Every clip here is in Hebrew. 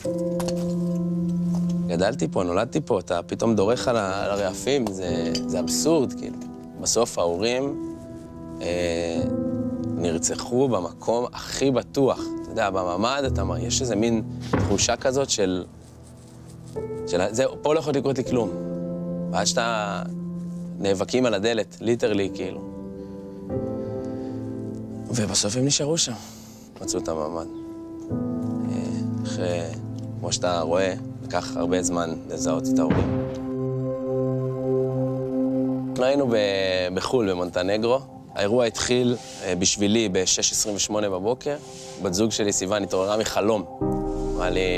גדלתי פה, נולדתי פה, אתה פתאום דורך על הרעפים, זה אבסורד, כאילו. בסוף ההורים נרצחו במקום הכי בטוח. אתה יודע, בממ"ד, יש איזה מין תחושה כזאת של פה לא יכול לקרות לי כלום. ועד שאתה נאבקים על הדלת, ליטרלי, כאילו. ובסוף הם נשארו שם. מצאו את הממ"ד. אחרי, כמו שאתה רואה, לקח הרבה זמן לזהות את ההורים. אנחנו היינו בחול, במונטנגרו. האירוע התחיל בשבילי ב-6:28 בבוקר. בת זוג שלי, סיוון, התעוררה מחלום. אמרה לי,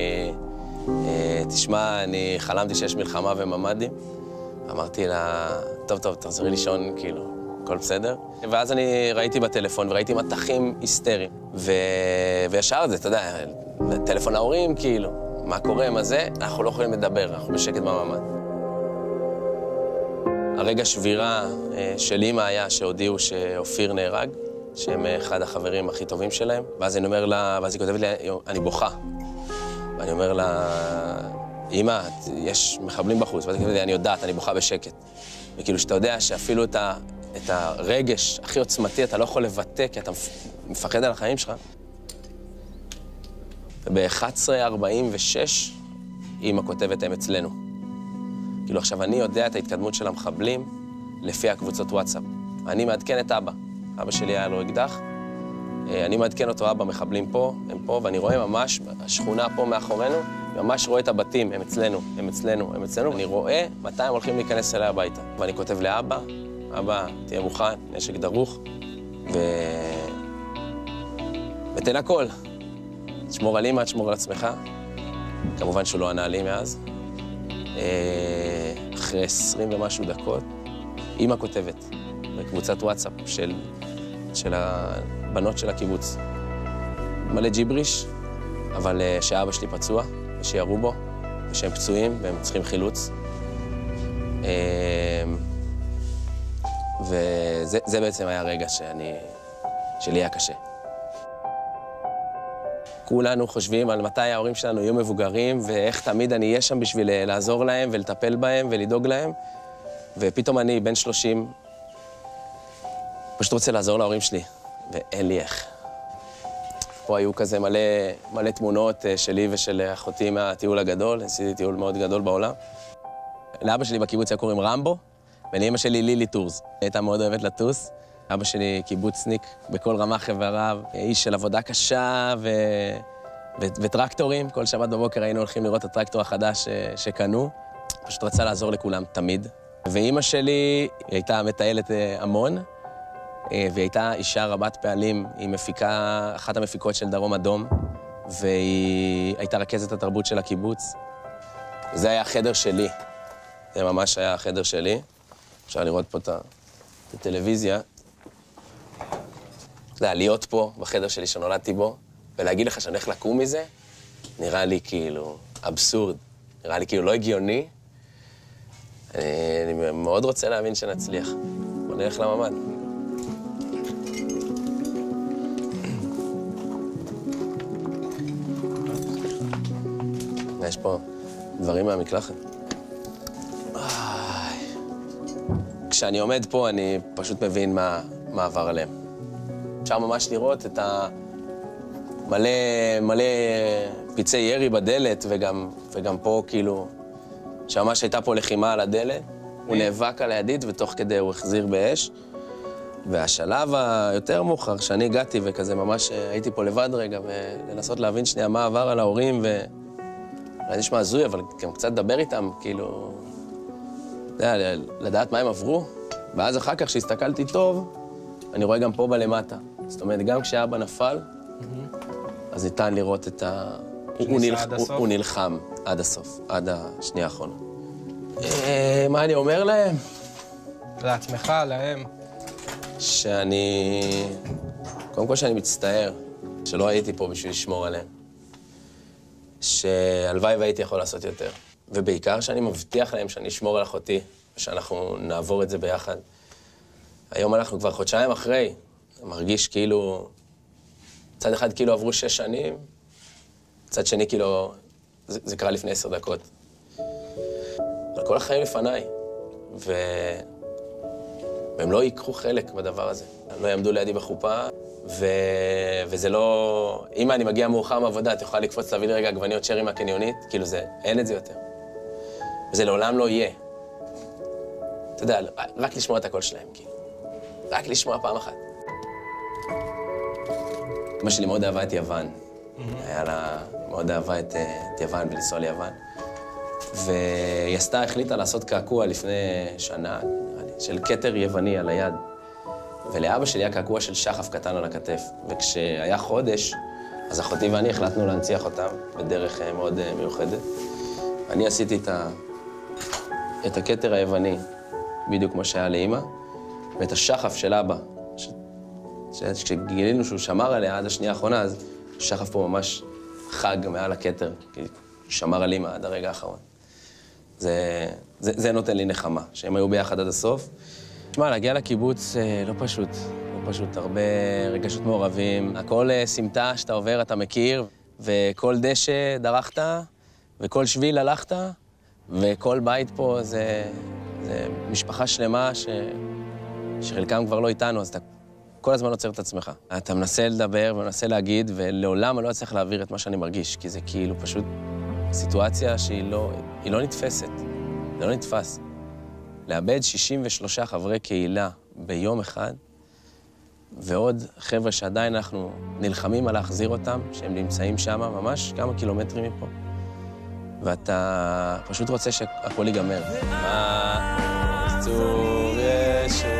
תשמע, אני חלמתי שיש מלחמה וממ"דים. אמרתי לה, טוב, תחזרי לישון, כאילו, הכל בסדר. ואז אני ראיתי בטלפון וראיתי מתחים היסטריים. וישר זה, אתה יודע, טלפון ההורים, כאילו, מה קורה, מה זה? אנחנו לא יכולים לדבר, אנחנו בשקט בממ"ד. הרגע שבירה של אמא היה שהודיעו שאופיר נהרג, שהם אחד החברים הכי טובים שלהם. ואז אני אומר לה, ואז היא כותבת לי, אני בוכה. ואני אומר לה, אמא, יש מחבלים בחוץ. ואז היא כותבת לי, אני יודעת, אני בוכה בשקט. וכאילו שאתה יודע שאפילו את הרגש הכי עוצמתי אתה לא יכול לבטא, כי אתה מפחד על החיים שלך. וב-11:46 אמא כותבת, הם אצלנו. כאילו עכשיו אני יודע את ההתקדמות של המחבלים לפי הקבוצות וואטסאפ. אני מעדכן את אבא. אבא שלי היה לו אקדח. אני מעדכן אותו, אבא, מחבלים פה, הם פה, ואני רואה ממש, השכונה פה מאחורינו, ממש רואה את הבתים, הם אצלנו, הם אצלנו, הם אצלנו. אני רואה מתי הם הולכים להיכנס אליי הביתה. ואני כותב לאבא, אבא, תהיה מוכן, נשק דרוך, ותן הכל. תשמור על אמא, תשמור על עצמך. כמובן שהוא לא ענה לי מאז. אחרי 20 ומשהו דקות, אמא כותבת בקבוצת וואטסאפ של הבנות של הקיבוץ. מלא ג'יבריש, אבל שאבא שלי פצוע, ושירו בו, ושהם פצועים, והם צריכים חילוץ. וזה בעצם היה הרגע שלי היה קשה. כולנו חושבים על מתי ההורים שלנו יהיו מבוגרים, ואיך תמיד אני אהיה שם בשביל לעזור להם ולטפל בהם ולדאוג להם. ופתאום אני, בן 30, פשוט רוצה לעזור להורים שלי, ואין לי איך. פה היו כזה מלא תמונות שלי ושל אחותי מהטיול הגדול, עשיתי טיול מאוד גדול בעולם. לאבא שלי בקיבוץ היה קוראים רמבו, ולאמא שלי לילי טורס. הייתה מאוד אוהבת לטוס. אבא שלי קיבוצניק בכל רמ"ח איבריו, איש של עבודה קשה וטרקטורים. כל שבת בבוקר היינו הולכים לראות את הטרקטור החדש שקנו. פשוט רצה לעזור לכולם תמיד. ואימא שלי הייתה מטיילת המון, והיא הייתה אישה רבת פעלים. היא אחת המפיקות של דרום אדום, והיא הייתה רכזת התרבות של הקיבוץ. זה היה החדר שלי. זה ממש היה החדר שלי. אפשר לראות פה את הטלוויזיה. אתה יודע, להיות פה, בחדר שלי שנולדתי בו, ולהגיד לך שאני הולך לקום מזה, נראה לי כאילו אבסורד. נראה לי כאילו לא הגיוני. אני מאוד רוצה להאמין שנצליח. בוא נלך לממ"ד. יש פה דברים מהמקלחת. כשאני עומד פה, אני פשוט מבין מה עבר עליהם. אפשר ממש לראות את מלא פיצי ירי בדלת, וגם פה, כאילו, שממש הייתה פה לחימה על הדלת. הוא נאבק על הידית, ותוך כדי הוא החזיר באש. והשלב היותר מאוחר, שאני הגעתי וכזה ממש הייתי פה לבד רגע, ולנסות להבין שנייה מה עבר על ההורים, אולי נשמע הזוי, אבל גם קצת לדבר איתם, כאילו, לדעת מה הם עברו. ואז אחר כך, כשהסתכלתי טוב, אני רואה גם פה בלמטה. זאת אומרת, גם כשאבא נפל, אז ניתן לראות את הוא נלחם עד הסוף, עד השנייה האחרונה. מה אני אומר להם? לעצמך, להם. קודם כל שאני מצטער שלא הייתי פה בשביל לשמור עליהם. שהלוואי והייתי יכול לעשות יותר. ובעיקר שאני מבטיח להם שאני אשמור על אחותי, ושאנחנו נעבור את זה ביחד. היום אנחנו כבר חודשיים אחרי, מרגיש כאילו, צד אחד כאילו עברו 6 שנים, צד שני כאילו זה קרה לפני 10 דקות. אבל כל החיים לפניי, והם לא ייקחו חלק בדבר הזה. הם לא יעמדו לידי בחופה, וזה לא... אם אני מגיע מאוחר מעבודה, את יכולה לקפוץ להביא לי רגע עגבניות שרי מהקניונית, כאילו אין את זה יותר. וזה לעולם לא יהיה. אתה יודע, רק לשמוע את הקול שלהם, כאילו. רק לשמוע פעם אחת. אמא שלי מאוד אהבה את יוון. היה לה מאוד אהבה את יוון ולנסוע ליוון. והיא החליטה לעשות קעקוע לפני שנה, נראה לי, של כתר יווני על היד. ולאבא שלי היה קעקוע של שחף קטן על הכתף. וכשהיה חודש, אז אחותי ואני החלטנו להנציח אותם בדרך מאוד מיוחדת. אני עשיתי את הכתר היווני, בדיוק כמו שהיה לאמא, ואת השחף של אבא. כשגילינו שהוא שמר עליה עד השנייה האחרונה, אז השחף פה ממש חג מעל הכתר, כי הוא שמר על אמא עד הרגע האחרון. זה נותן לי נחמה, שהם היו ביחד עד הסוף. תשמע, להגיע לקיבוץ לא פשוט, לא פשוט. הרבה רגשות מעורבים. הכל סמטה שאתה עובר, אתה מכיר, וכל דשא דרכת, וכל שביל הלכת, וכל בית פה זה משפחה שלמה שחלקם כבר לא איתנו, אז אתה כל הזמן עוצר את עצמך. אתה מנסה לדבר ומנסה להגיד, ולעולם אני לא אצליח להעביר את מה שאני מרגיש, כי זה כאילו פשוט סיטואציה שהיא לא נתפסת, זה לא נתפס. לאבד 63 חברי קהילה ביום אחד, ועוד חבר'ה שעדיין אנחנו נלחמים על להחזיר אותם, שהם נמצאים שם ממש כמה קילומטרים מפה, ואתה פשוט רוצה שהכל ייגמר. מה צור ישו